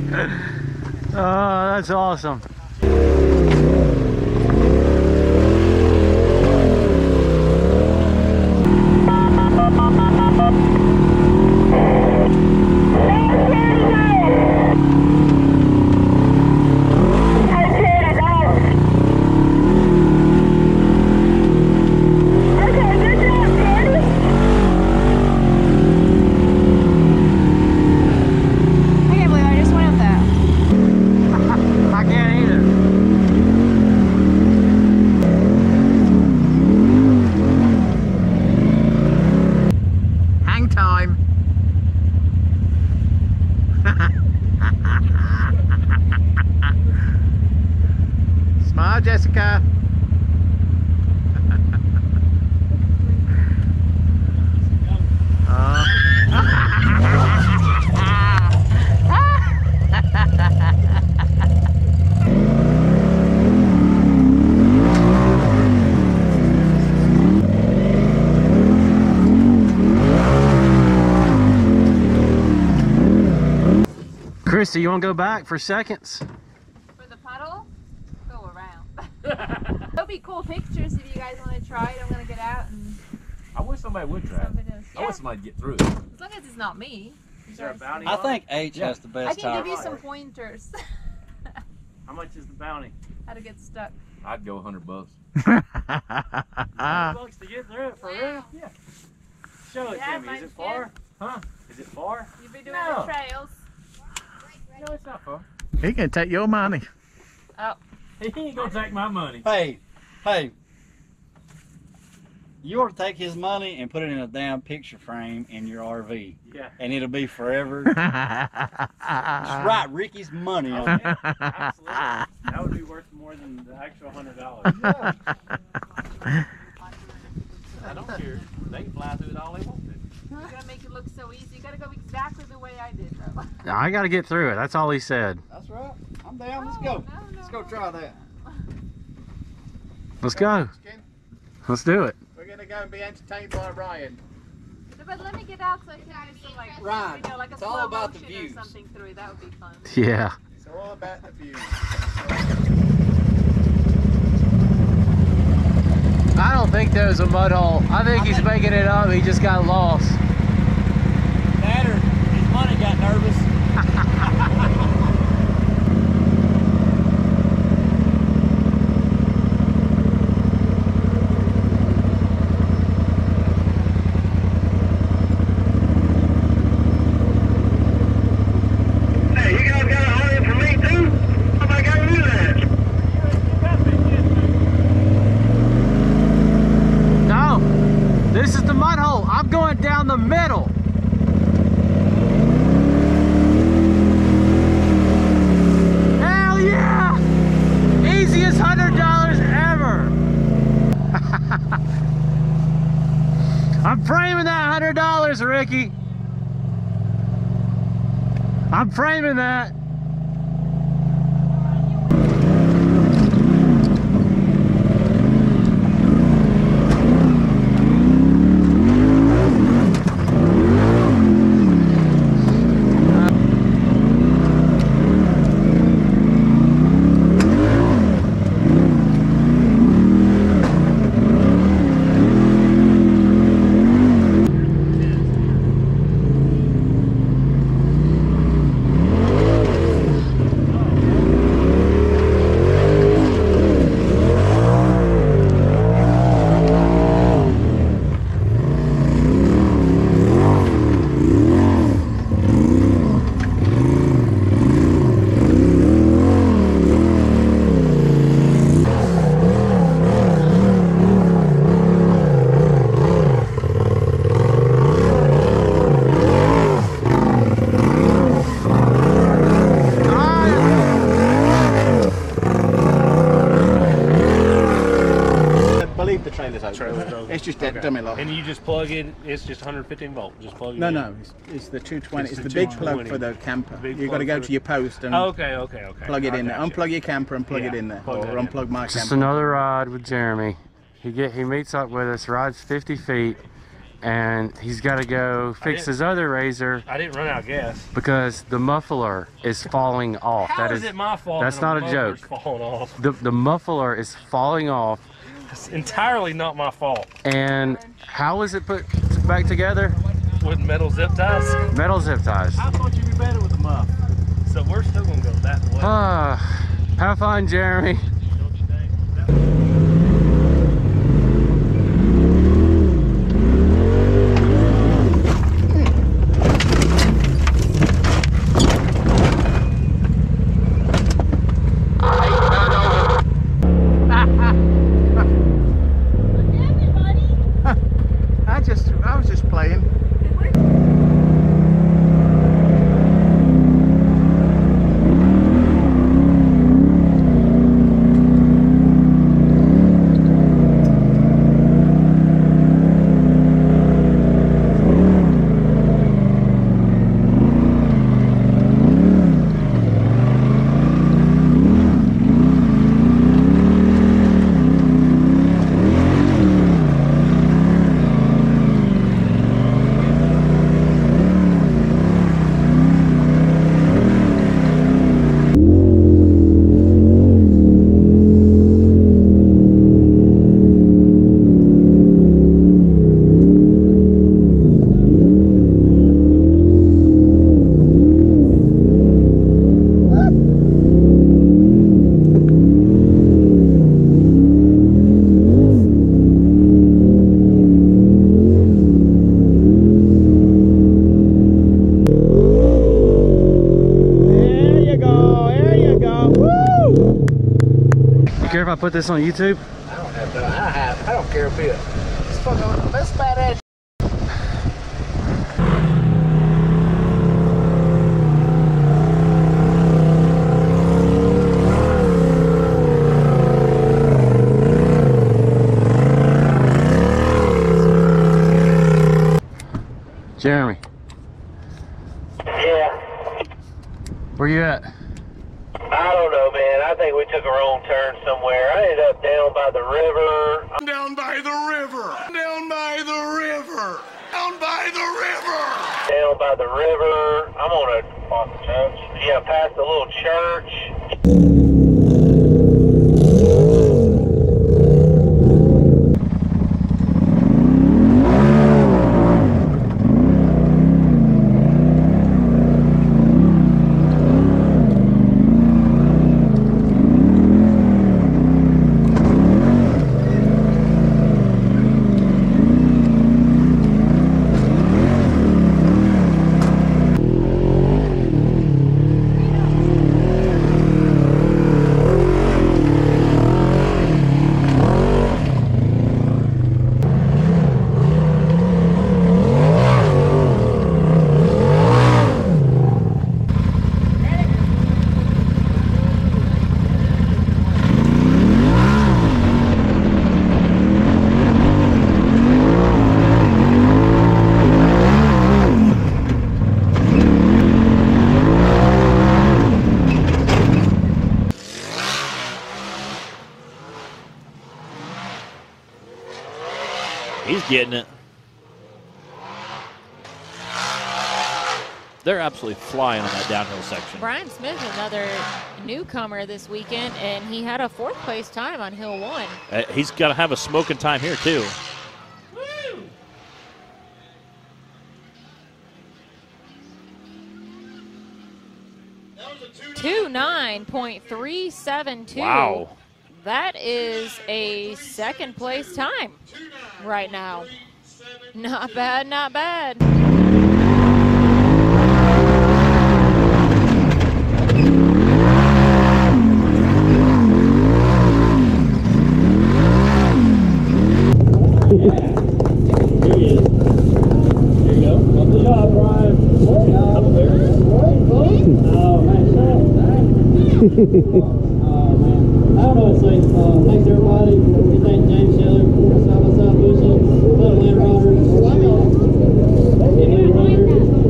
Oh, that's awesome. Smile, Jessica. Christy, you want to go back for seconds? For the puddle? Go around. There'll be cool pictures if you guys want to try it. I'm going to get out and... I wish somebody would try it. Yeah. I wish somebody would get through it. As long as it's not me. Is there a bounty I on think it? H has the best I can tire. give you some pointers. How much is the bounty? How to get stuck. I'd go $100. $100 to get through it, for real? Yeah. Show it Yeah, to me. Is mine's it far? Huh? Is it far? You've been doing No. the trails. No, it's not far. He can take your money. Oh. He ain't gonna take my money. Hey, you ought to take his money and put it in a damn picture frame in your RV. Yeah. And it'll be forever. Just write Ricky's money on it. Absolutely. That would be worth more than the actual $100. I don't care. They can fly through it all they want to. You're going to make it look so easy. You got to go exactly the way I did, though. I got to get through it. That's all he said. That's right. I'm down. Let's go. No, Let's go try that. Let's go. Let's do it. We're going to go and be entertained by Ryan. But let me get out so I can do some, like, Right. you know, like a It's all slow about the motion or views. something through it. That would be fun. Yeah. It's all about the view. I don't think there's a mud hole. I think he's making it up. He just got lost. That or his money got nervous. Hey, you guys got a audience for me too? How am I going to do that? No, this is the mud hole. I'm going down the middle. Hell yeah! Easiest $100 ever. I'm framing that $100, Ricky. I'm framing that. Believe the trailer's open. It's just that dummy lock. And you just plug it, it's just 115 volt. Just plug it in. No, it's the 220. It's the the big 220. plug for the camper. Big You've got to plug go for to your post and Okay. plug it I in there. gotcha. Unplug your camper and plug it Yeah, in there. plug Or that in. unplug my Just camper. another ride with Jeremy. He meets up with us, rides 50 feet, and he's got to go fix his other Razor I didn't run out of gas. because the muffler is falling off. How That is it my fault? That's that not a motor's joke. Falling off. The muffler is falling off. It's entirely not my fault. And how is it put back together? With metal zip ties. Metal zip ties. I thought you'd be better with the muff. So we're still gonna go that way. Have fun, Jeremy. Don't you think? I was just playing. Care if I put this on YouTube? I don't care a bit. It's fucking that's badass. Jeremy, Yeah. where you at? I don't know, man. I think we took a wrong turn somewhere. I ended up down by the river. Down by the river. Down by the river. Down by the river. Down by the river. I'm on a church. Yeah, past a little church. He's getting it. They're absolutely flying on that downhill section. Brian Smith, another newcomer this weekend, and he had a 4th place time on Hill 1. He's got to have a smoking time here, too. 29.372. Wow. That is a 2nd place time right now. Not bad, not bad. Oh man, I don't know what to say. Thanks everybody. We thank James Shelley, South by South Bushel, Little Land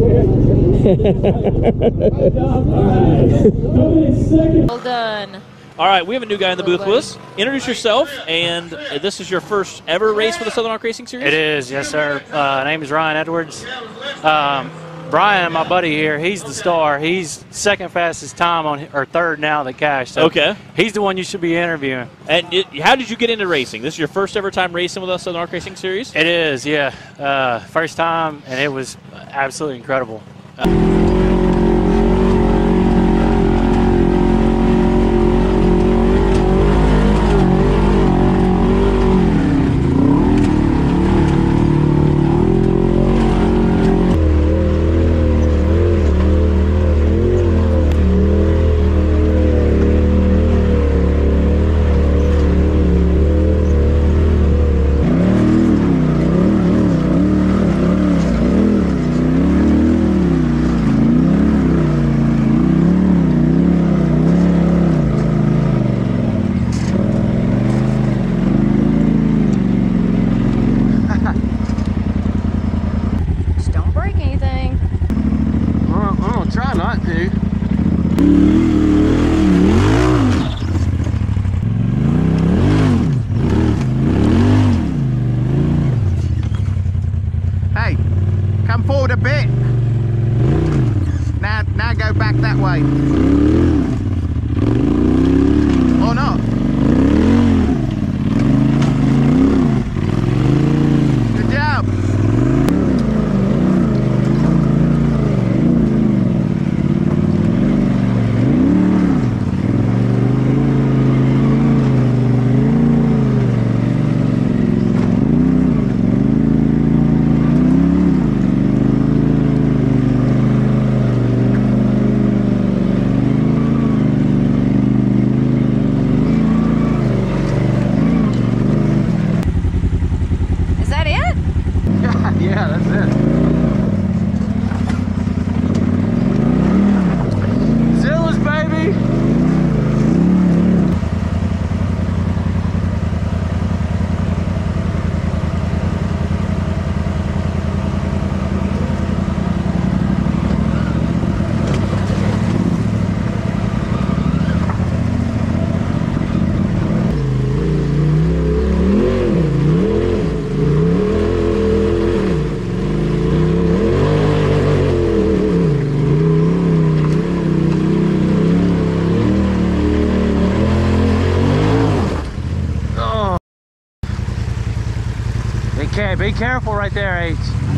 Riders. Well done. All right, we have a new guy in the booth with us. Introduce yourself, and this is your first ever race for the Southern Arc Racing Series? It is, yes, sir. Name is Ryan Edwards. Brian, my buddy here, he's the star. He's second fastest time on, or third now that cashed. So okay. He's the one you should be interviewing. And how did you get into racing? This is your first ever time racing with us Southern Arc Racing Series? It is, yeah. First time, and it was absolutely incredible. Hey, come forward a bit. Now go back that way. Or not. Good job. Yeah, that's it. Zillas, baby! Be careful right there, H.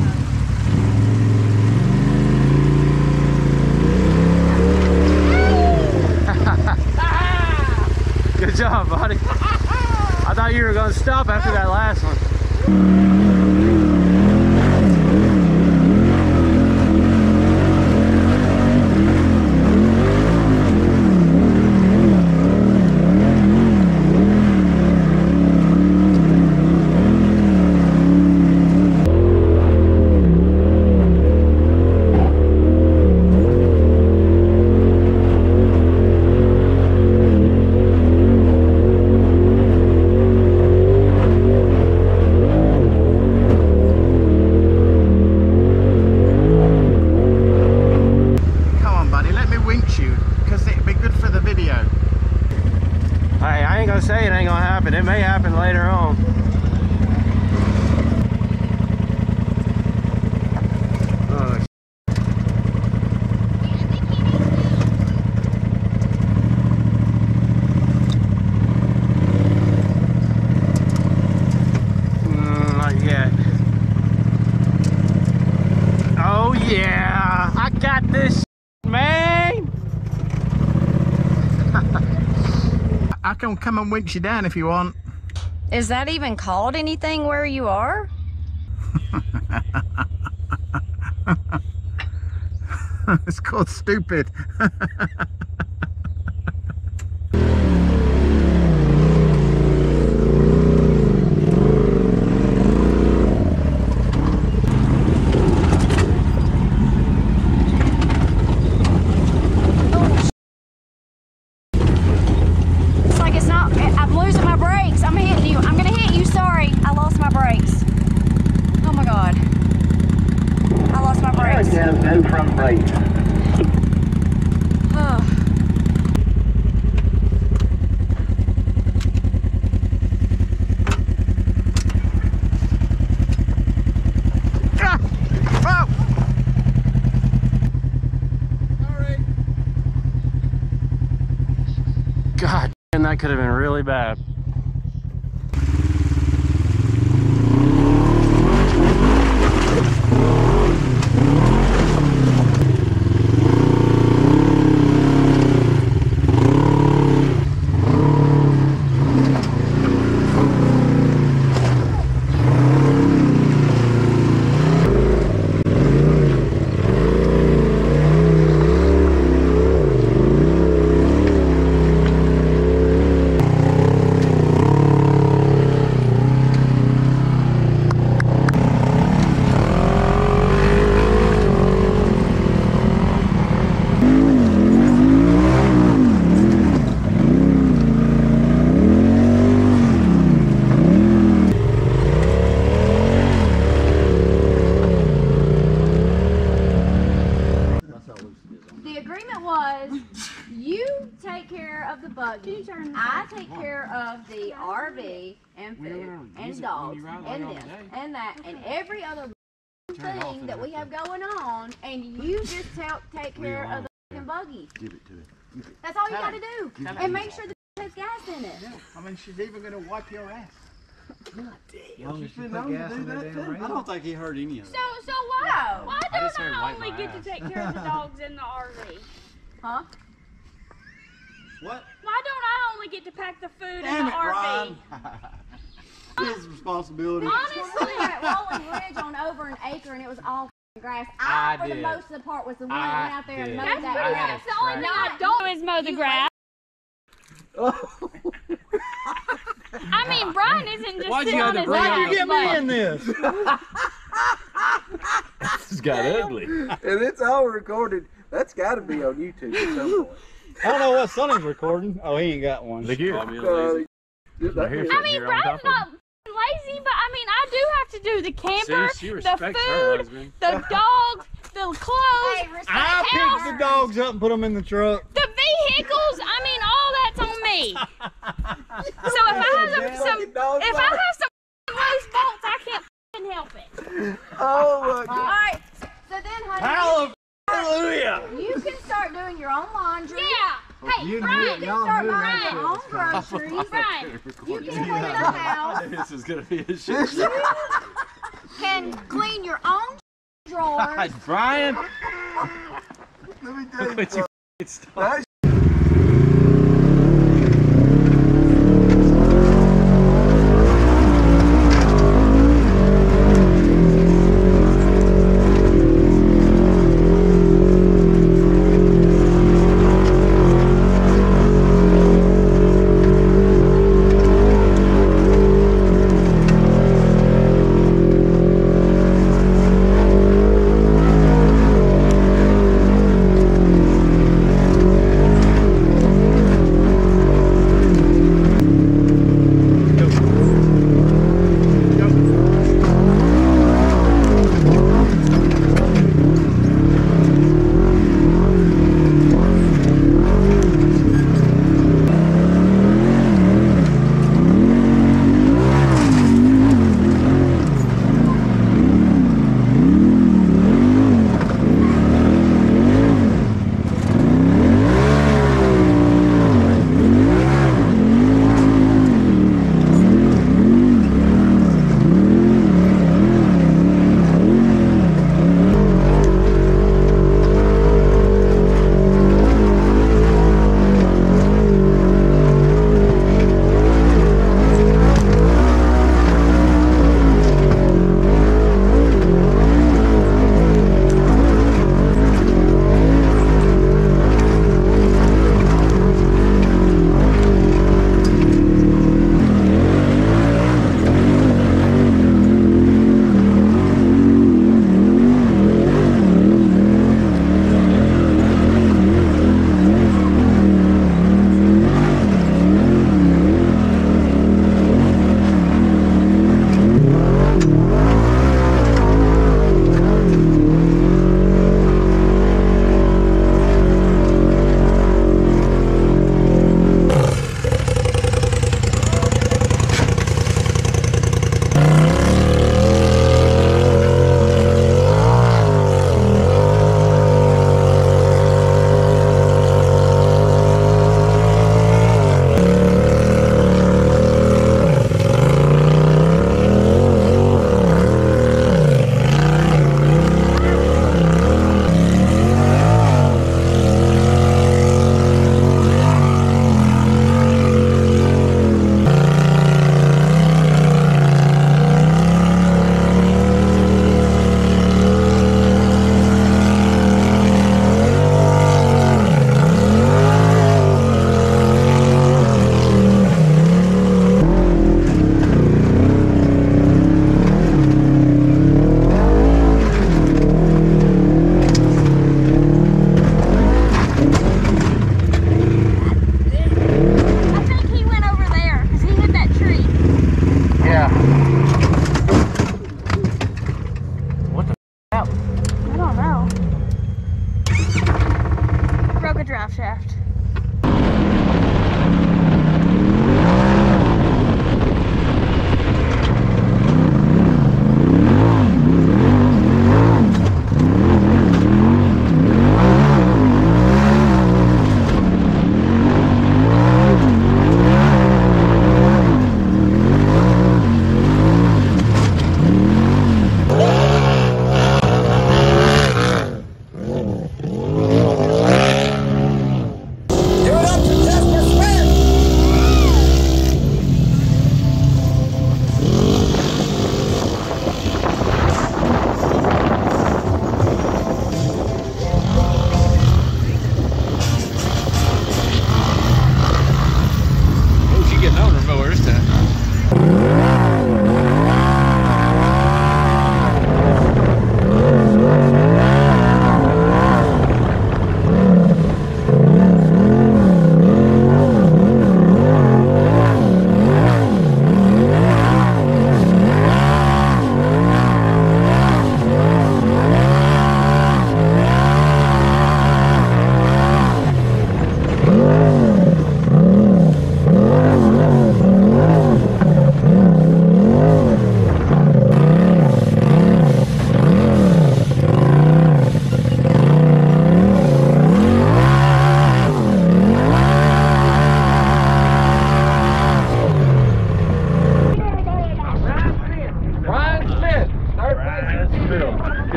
Good job, buddy. I thought you were going to stop after that last one. Say it ain't gonna happen. It may happen later on. Oh, not yet. Oh yeah, I got this, man. I can come and winch you down if you want. Is that even called anything where you are? It's called stupid. I'm losing my brakes. I'm hitting you. I'm gonna hit you. Sorry, I lost my brakes. Oh my God. I lost my brakes. No front brakes. could have been really bad. buggy. I take care of the RV and food and dogs and this and that and every other thing that we have going on, and you just take care of the fucking buggy. Give it to it. That's all you got to do, and make sure the has gas in it. Yeah. I mean, she's even gonna wipe your ass. God damn. Long as you put gas in that damn rain. I don't think he heard any of it. So why? Why don't I only get to take care of the dogs in the RV? Huh? What? Why don't I only get to pack the food Damn in the it, RV? His responsibility. Honestly, we were at Rolling Ridge on over an acre, and it was all grass. I for the most of the part, was the one that went out there and mowed that grass. That's the only thing I don't do is mow the grass. I mean, Brian isn't just sitting on his ass. Why'd you get me in this? This got ugly. And it's all recorded. That's got to be on YouTube at some point. I don't know what Sonny's recording. Oh, he ain't got one. Look here. I mean, Brian's not lazy, but I mean, I do have to do the camper, the food, the dogs, the clothes, I picked the dogs up and put them in the truck. the vehicles. I mean, all that's on me. So if I have some loose bolts, I can't help it. Oh my God! All right, so then, honey, Hallelujah! you can start doing your own laundry. Yeah. Hey, You can start buying your own groceries. Brian, You can clean the house. This is gonna be a shit. You can clean your own drawers. Brian, Let me tell you what you something. stop.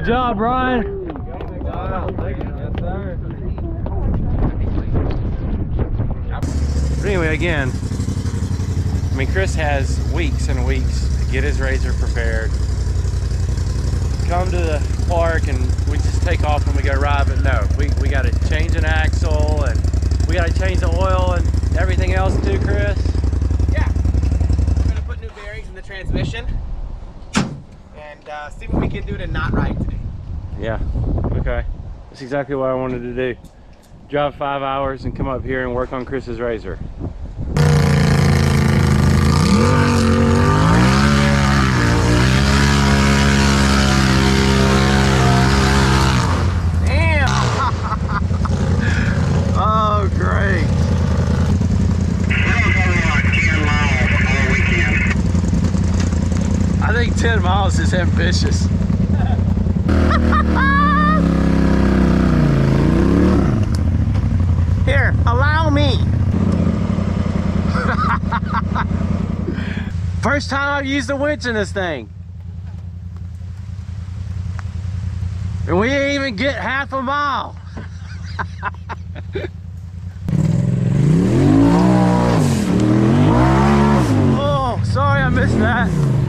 Good job, Brian. But anyway, again, I mean, Chris has weeks and weeks to get his razor prepared. Come to the park and we just take off when we go ride, but no, we got to change an axle and we got to change the oil and everything else too, Chris. Yeah, we're gonna put new bearings in the transmission and see what we can do to not ride today. Yeah, okay. That's exactly what I wanted to do. Drive 5 hours and come up here and work on Chris's razor. Oh, great. I think 10 miles is ambitious. Here, allow me. First time I've used a winch in this thing. And we didn't even get half a mile. Oh, sorry I missed that.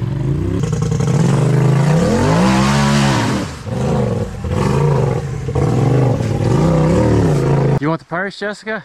You want the purse, Jessica?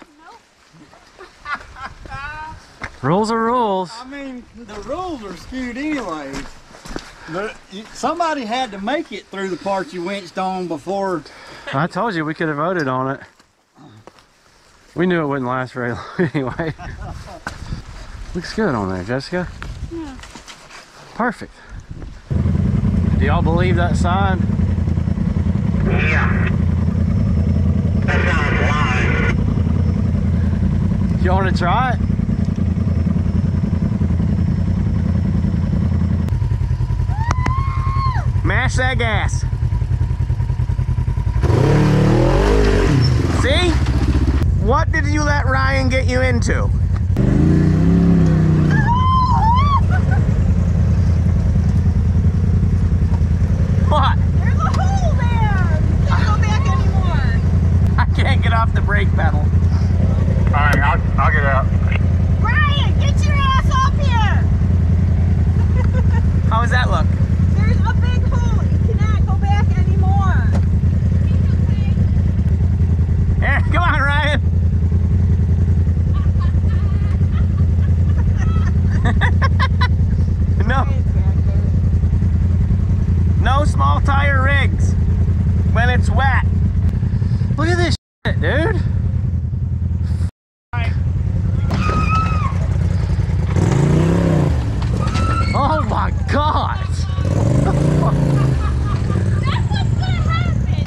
Nope. Rules are rules. I mean, the rules are skewed anyways. But somebody had to make it through the part you winched on before. I told you we could have voted on it. We knew it wouldn't last very long anyway. Looks good on there, Jessica. Yeah. Perfect. Do y'all believe that sign? Yeah. That sounds live. You want to try it? Mash that gas. See? What did you let Ryan get you into? What? There's a hole there. You can't go back anymore. I can't get off the brake pedal. Alright, I'll get out. Ryan, get your ass up here. How does that look? There's a big hole. You cannot go back anymore. Here, come on, Ryan. No. No small tire rigs when it's wet. Look at this shit, dude. Oh my God. That's what's gonna happen.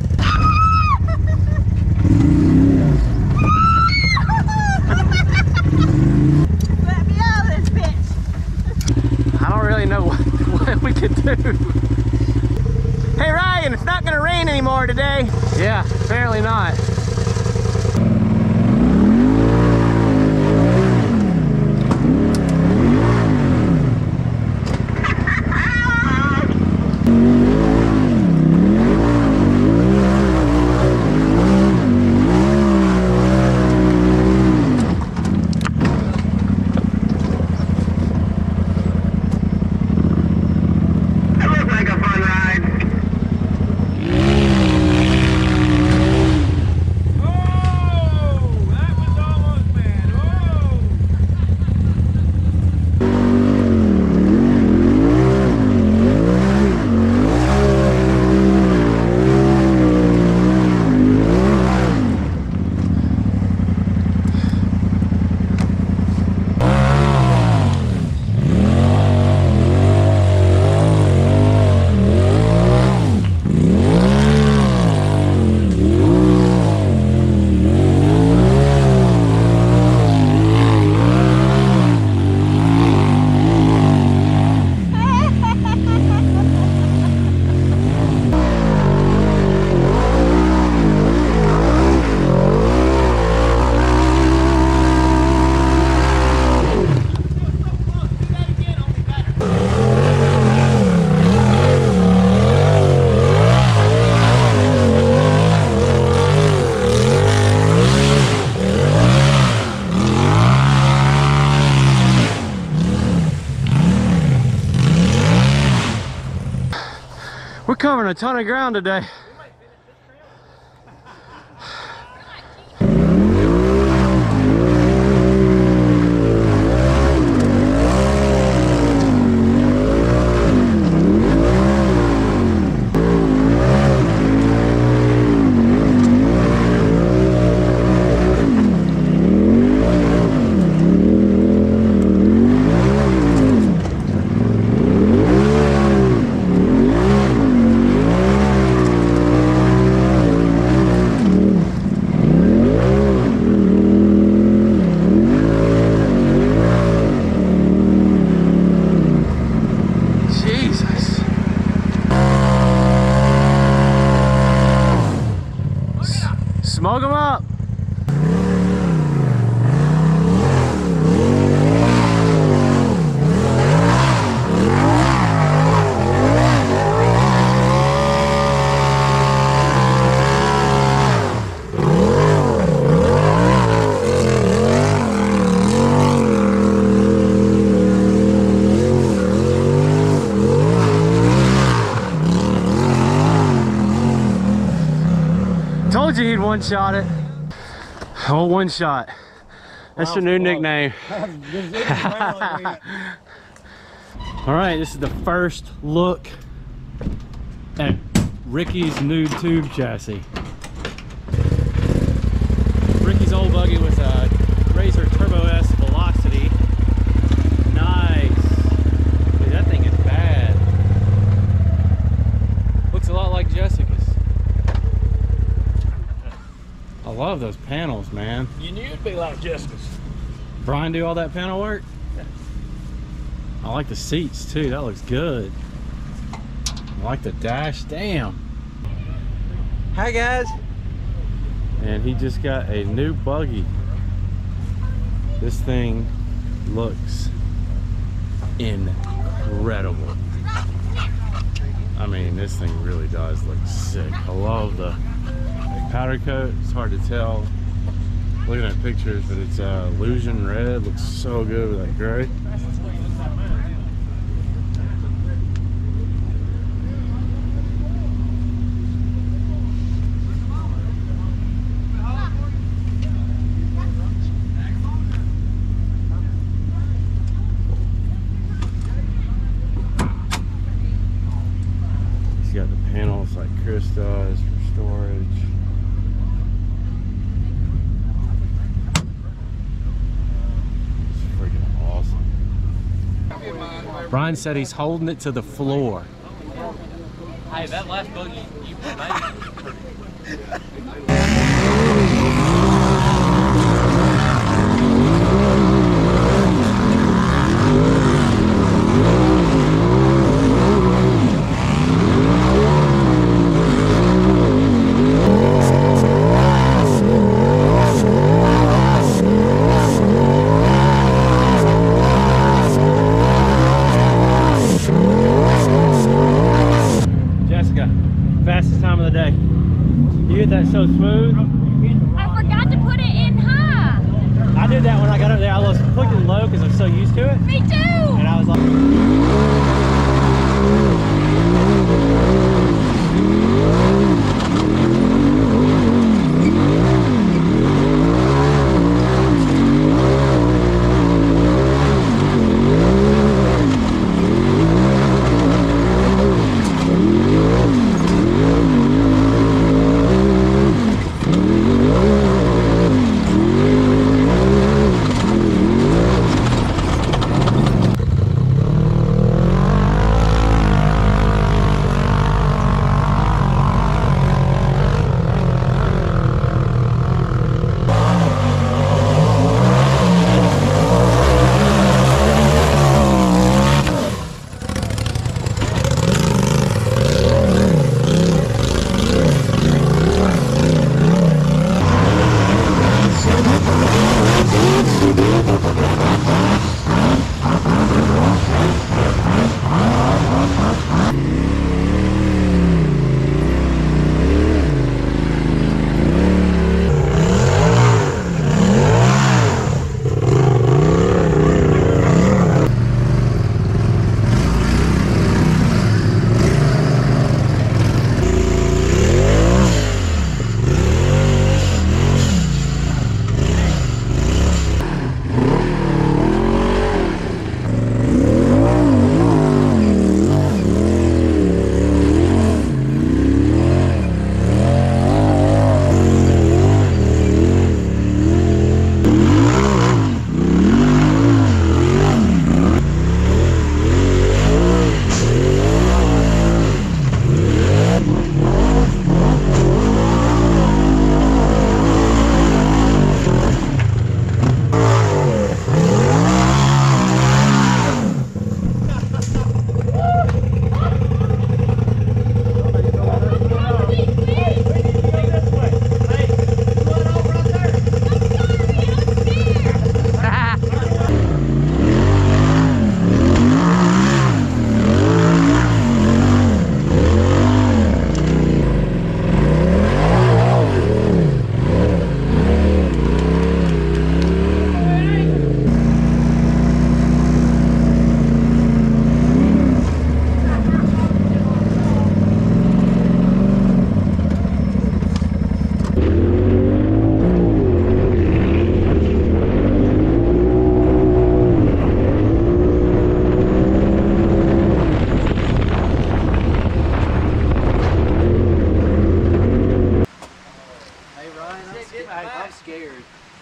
Let me out of this bitch. I don't really know what we could do. Hey Ryan, it's not gonna rain anymore today. Yeah, apparently not. We're covering a ton of ground today. Smoke them up. Told you he'd one-shot it. Oh, one shot. That's your new nickname. All right, this is the first look at Ricky's new tube chassis. Ricky's old buggy was a Razor Turbo S Velocity. Nice. Dude, that thing is bad. Looks a lot like Jessica's. I love those panels, man. You knew it'd be like Jessica's. Brian do all that panel work? Yeah. I like the seats too, that looks good. I like the dash, damn. Hi guys. And he just got a new buggy. This thing looks incredible. I mean, this thing really does look sick. I love the powder coat. It's hard to tell looking at pictures, but it's illusion red. Looks so good with that gray. He's got the panels like Chris does for storage. Brian said he's holding it to the floor. Hey, that last buggy you made. Fastest time of the day. You hit that so smooth. I forgot to put it in high. I did that when I got up there. I was putting it low because I'm so used to it. Me too. And I was like...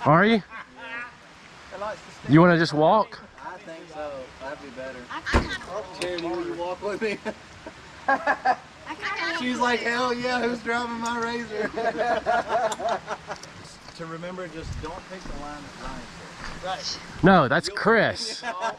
Are you? You want to just walk? I think so. That'd be better. Charity, will you walk with me? She's like, hell yeah, who's driving my Razor? To remember, just don't take the line that Ryan said. Right. No, that's Chris.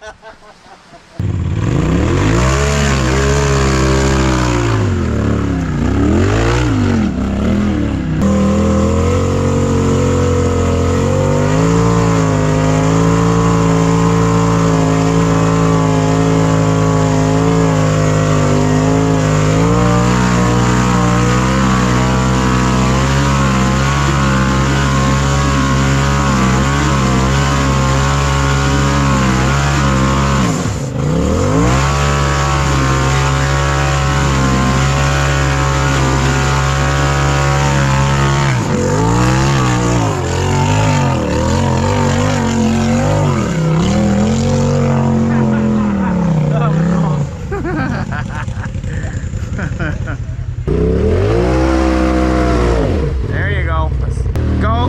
There you go. Let's go.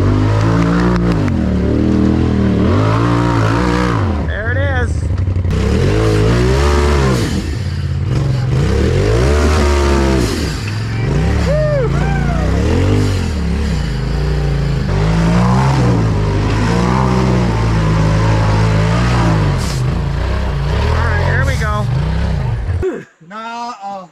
There it is. Woo. All right, here we go. Nah,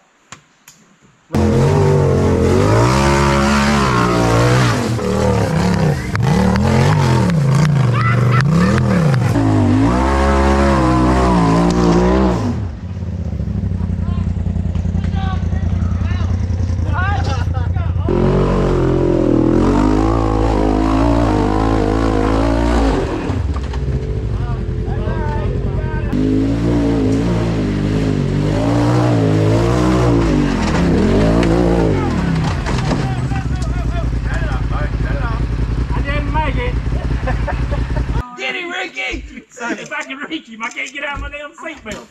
If I can reach him, I can't get out of my damn seatbelt.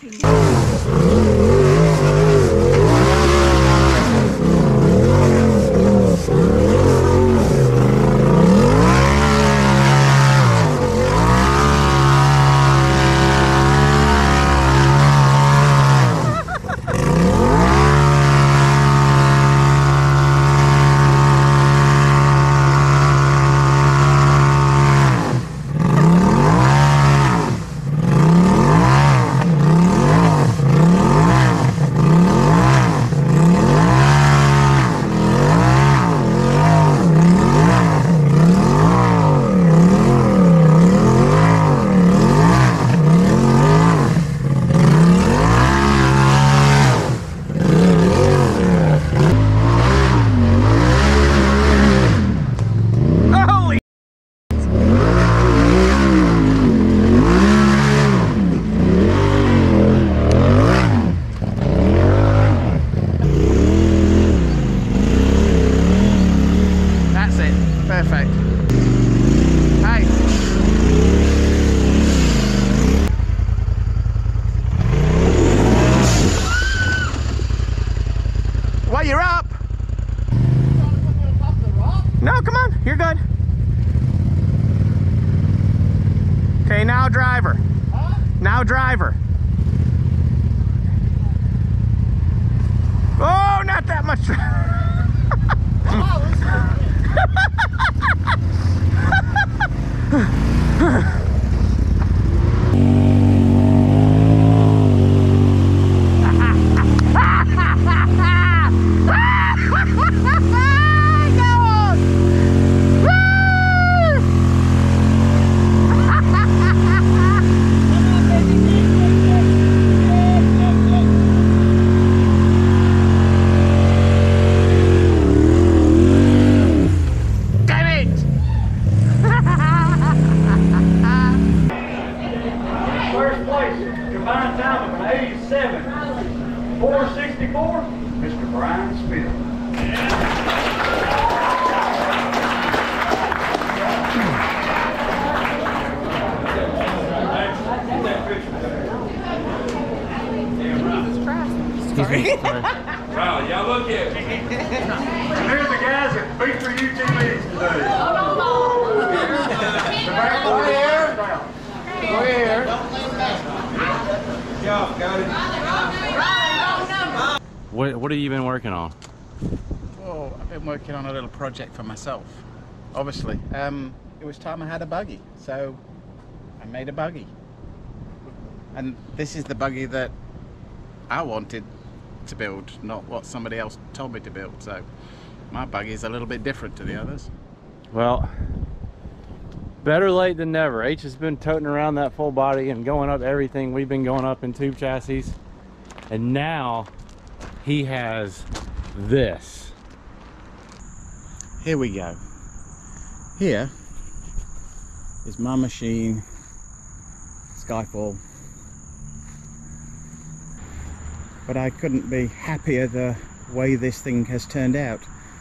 Perfect. Hey. Well, you're up. No, come on. You're good. Okay, now driver. Now driver. Oh, not that much. First place, combined time of 87, 464, Mr. Brian Smith. Riley, y'all look at it. And here's the guys that beat for UTVs today. here. What have you been working on? Well, I've been working on a little project for myself. Obviously, it was time I had a buggy, so I made a buggy. And this is the buggy that I wanted to build, not what somebody else told me to build. So my buggy is a little bit different to the others. Well, better late than never. H has been toting around that full body and going up everything. We've been going up in tube chassis, and now he has this. Here we go. Here is my machine, Skyfall. But I couldn't be happier the way this thing has turned out.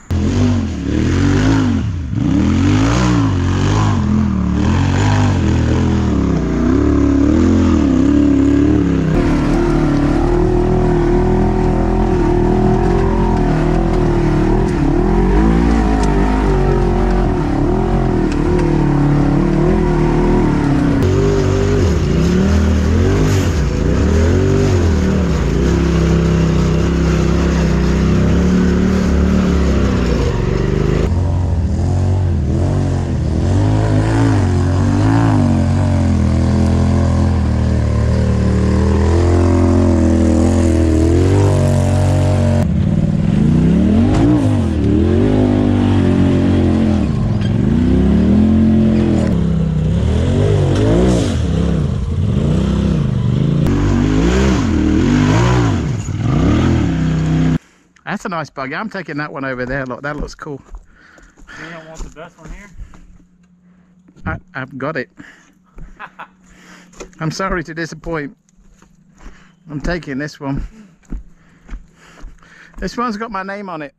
That's a nice buggy. I'm taking that one over there. Look, that looks cool. You don't want the best one here? I've got it. I'm sorry to disappoint. I'm taking this one. This one's got my name on it.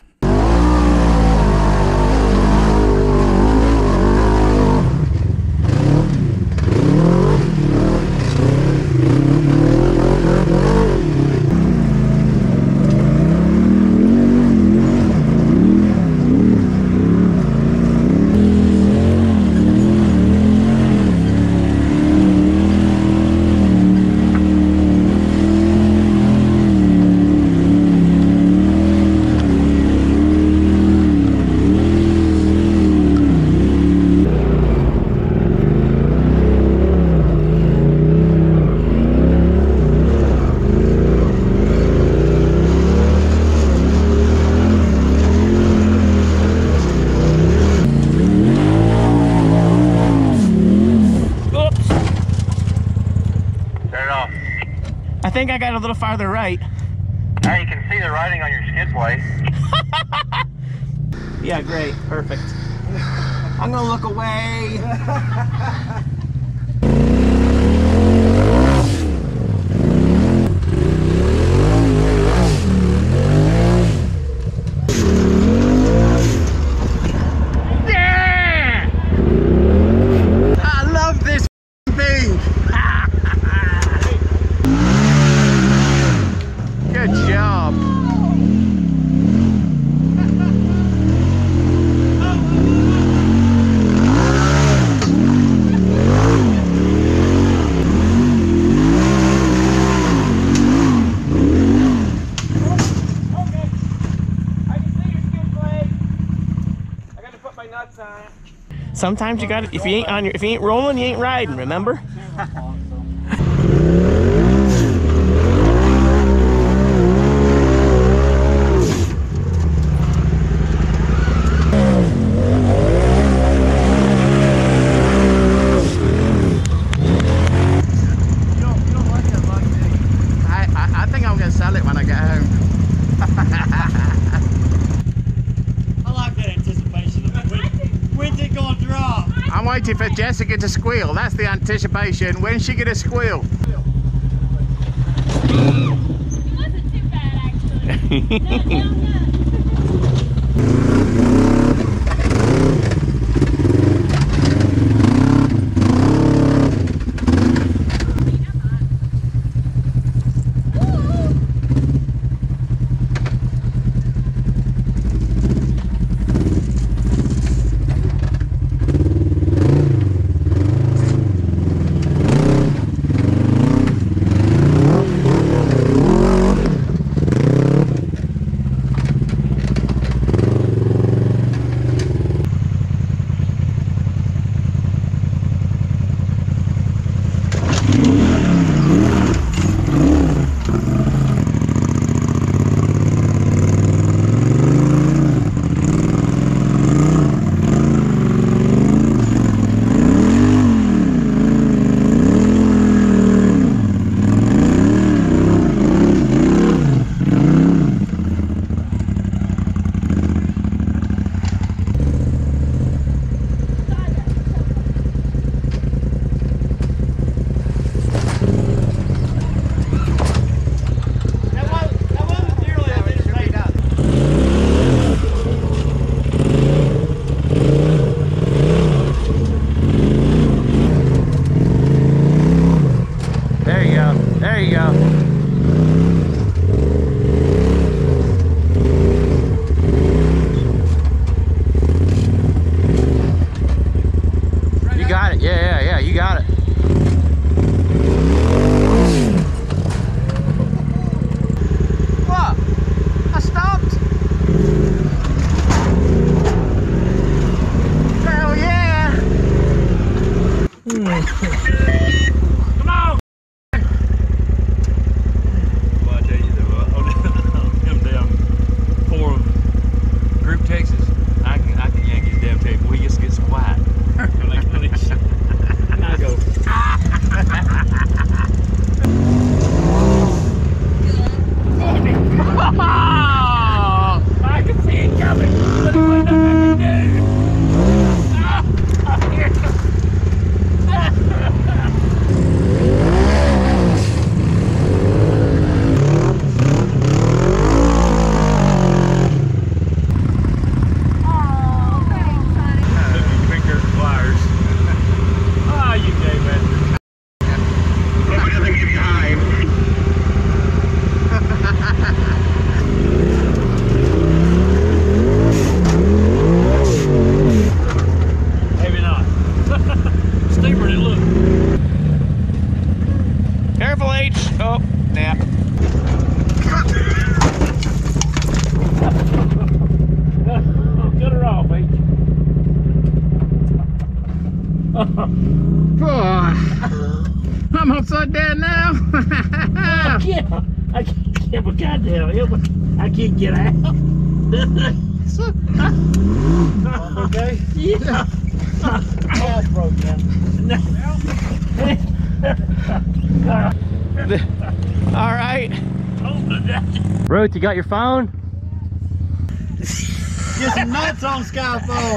I think I got a little farther right. Now you can see the writing on your skid plate. Yeah, great, perfect. I'm gonna look away. Yeah! I love this thing. Good job. Sometimes you got, if you ain't rolling, you ain't riding, remember? I think I'm gonna sell it when I get home. I like that anticipation. When's it gonna drop? I'm waiting for Jessica to squeal. That's the anticipation. When's she gonna squeal? It wasn't too bad, actually. upside down now. I can't, but goddamn, I can't get out. Okay? Yeah. That's broke down. All right. Ruth, you got your phone? Get some nuts on Skyfall.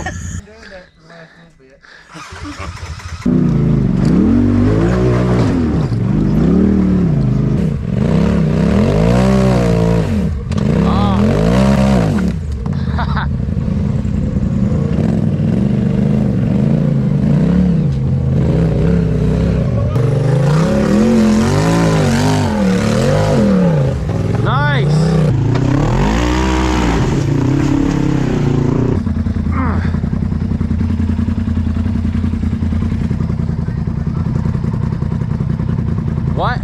What?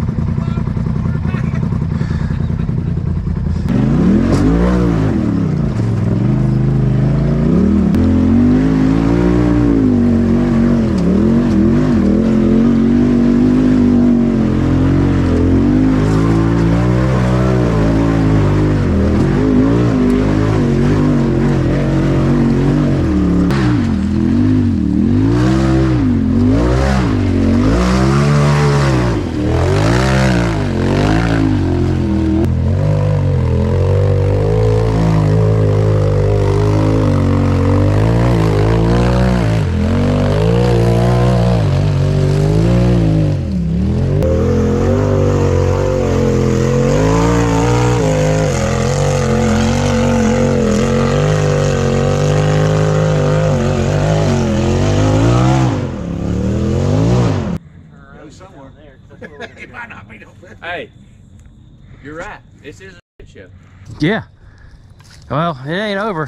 Hey, you're right. This is a shit show. Yeah. Well, it ain't over.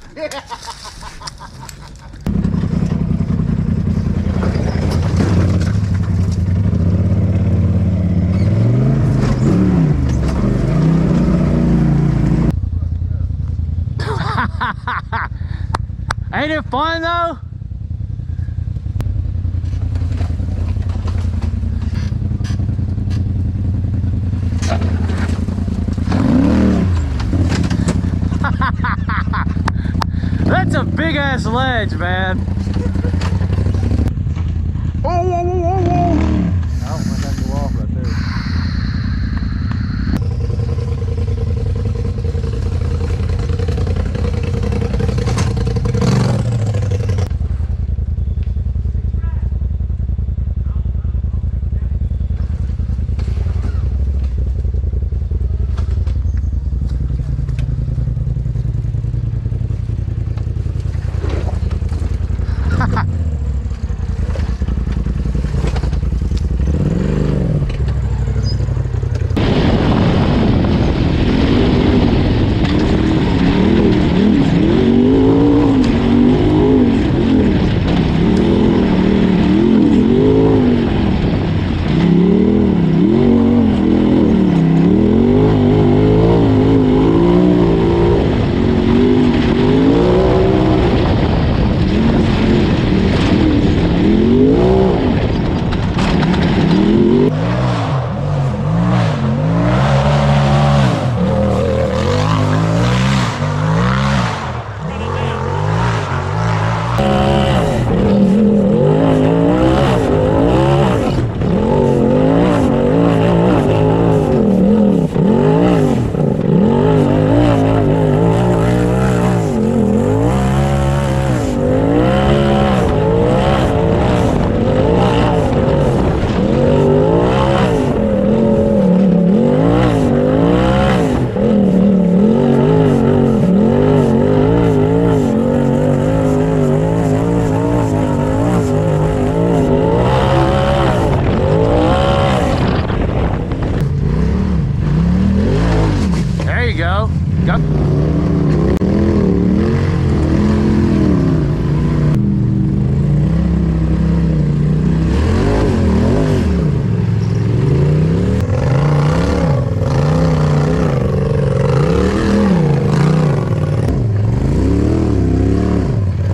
Ain't it fun though? That's a big ass ledge, man. Whoa, whoa, whoa, whoa, whoa. Oh, my God, go off right there.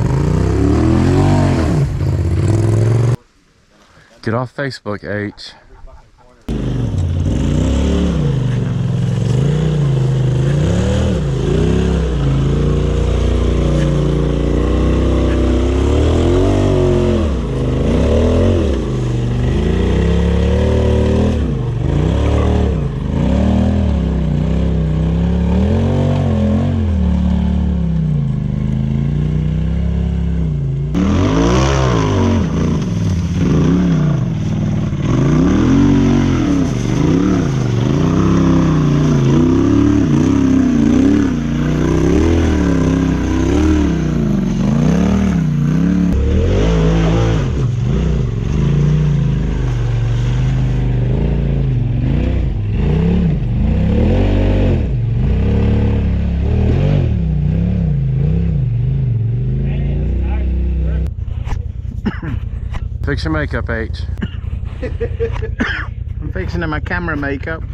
Get off Facebook, H. Fix your makeup, H. I'm fixing my camera makeup.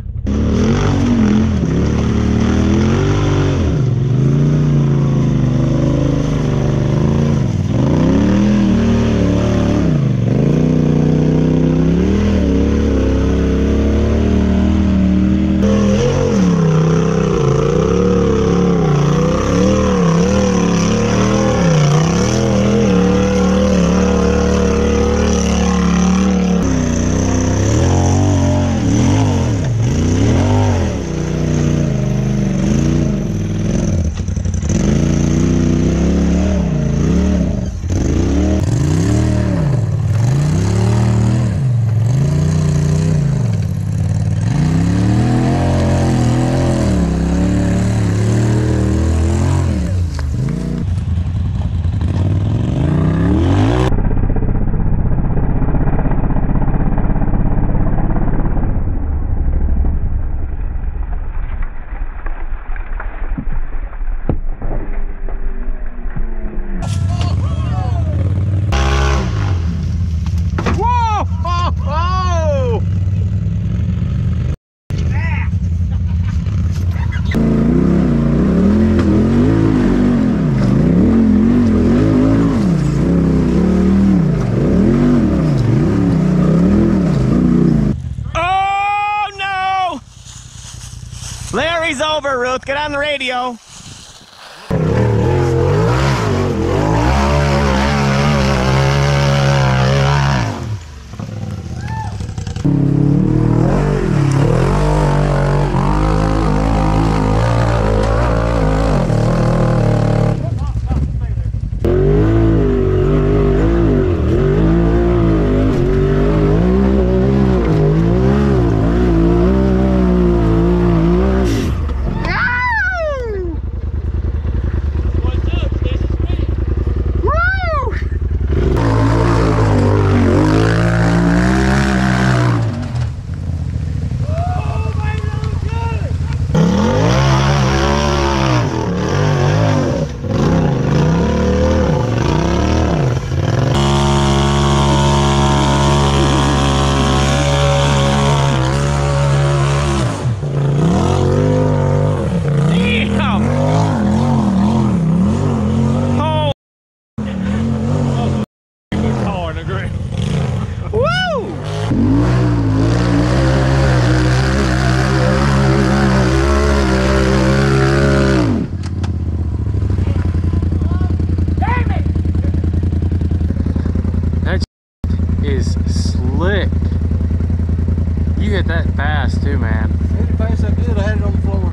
Larry's over, Ruth. Get on the radio. Is slick. You hit that fast too, man. Hit it fast so good, I had it on the floor.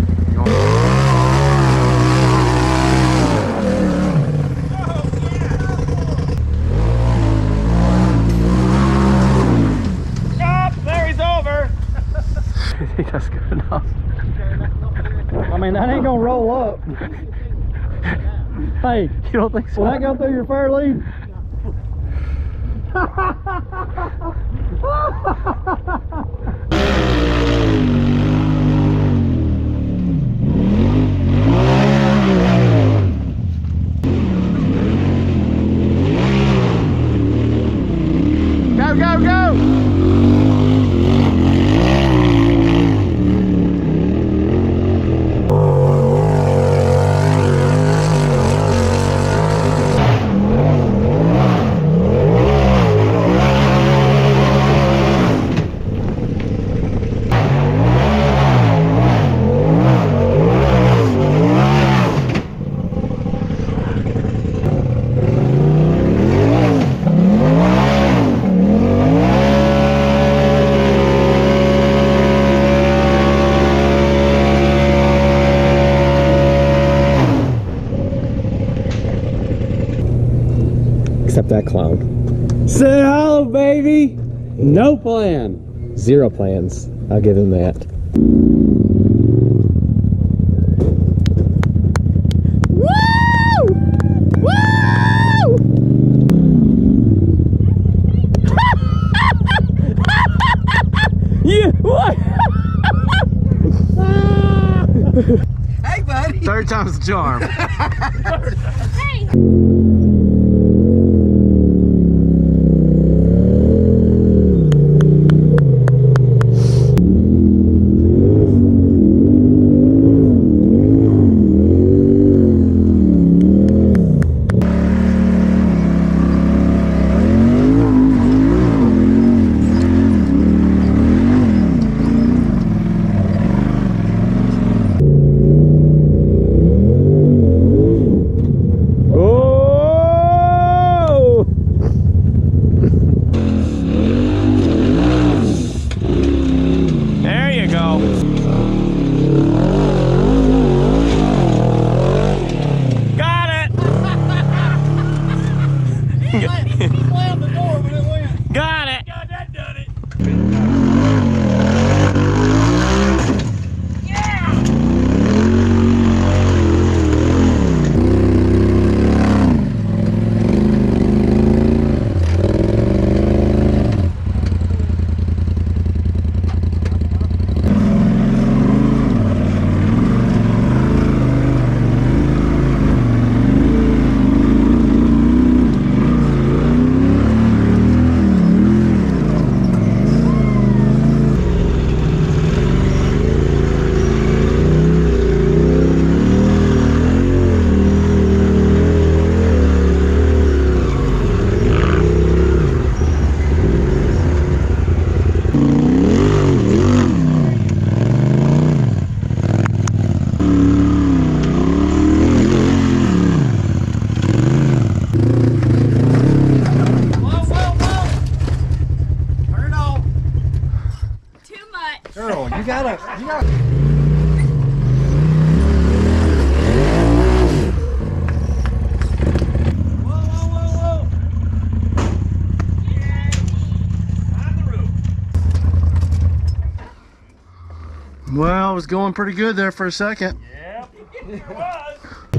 Stop! Larry's over! I think that's good enough. I mean, that ain't gonna roll up. Hey, you don't think so? Will that go through your fair lead? Go, go, go! Except that clown. Say hello, baby! No plan. 0 plans. I'll give him that. Woo! Woo! Yeah, what? Hey, buddy! Third time's the charm. Hey! Well, it was going pretty good there for a second. Yep, it was.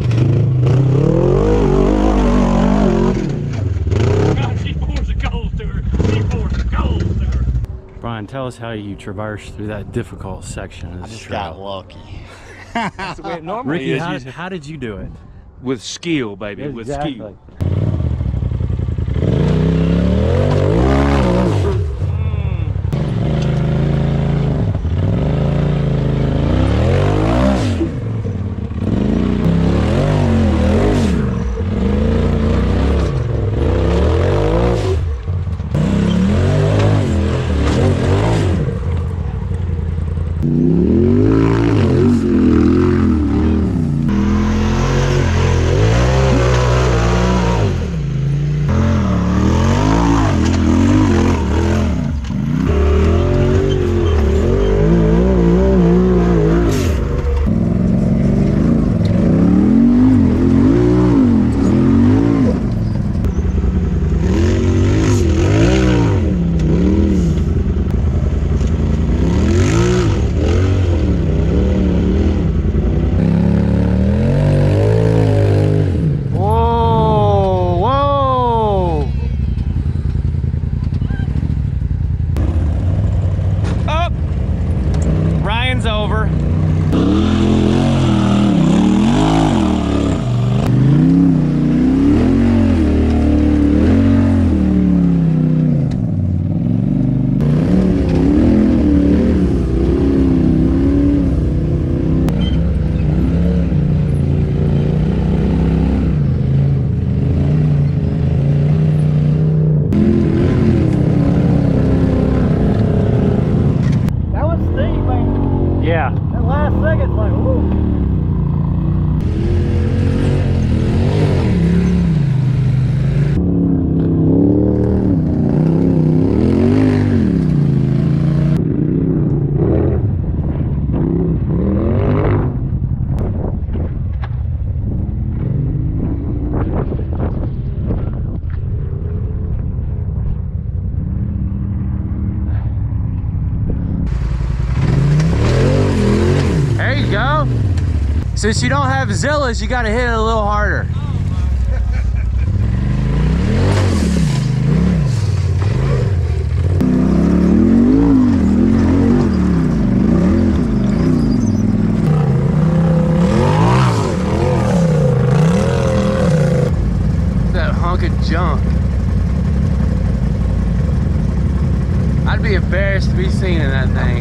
God, she pours the coals to her. She pours the coals to her. Brian, tell us how you traversed through that difficult section of this trail. Got lucky. That's the way it normally Ricky, is. how did you do it? With skill, baby. With skill. Since you don't have Zillas, you gotta hit it a little harder. That hunk of junk. I'd be embarrassed to be seen in that thing.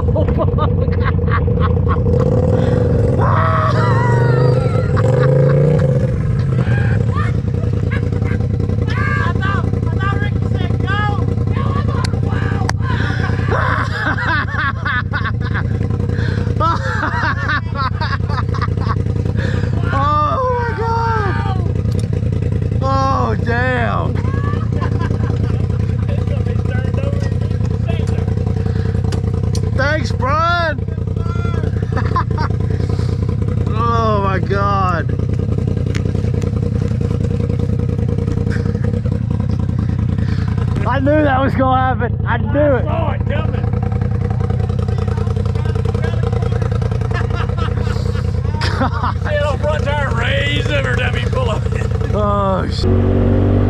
Thanks, Brian. Oh my God. I knew that was gonna happen. I knew it. saw it coming. See, it'll front tire raise every time you pull up. Oh shit.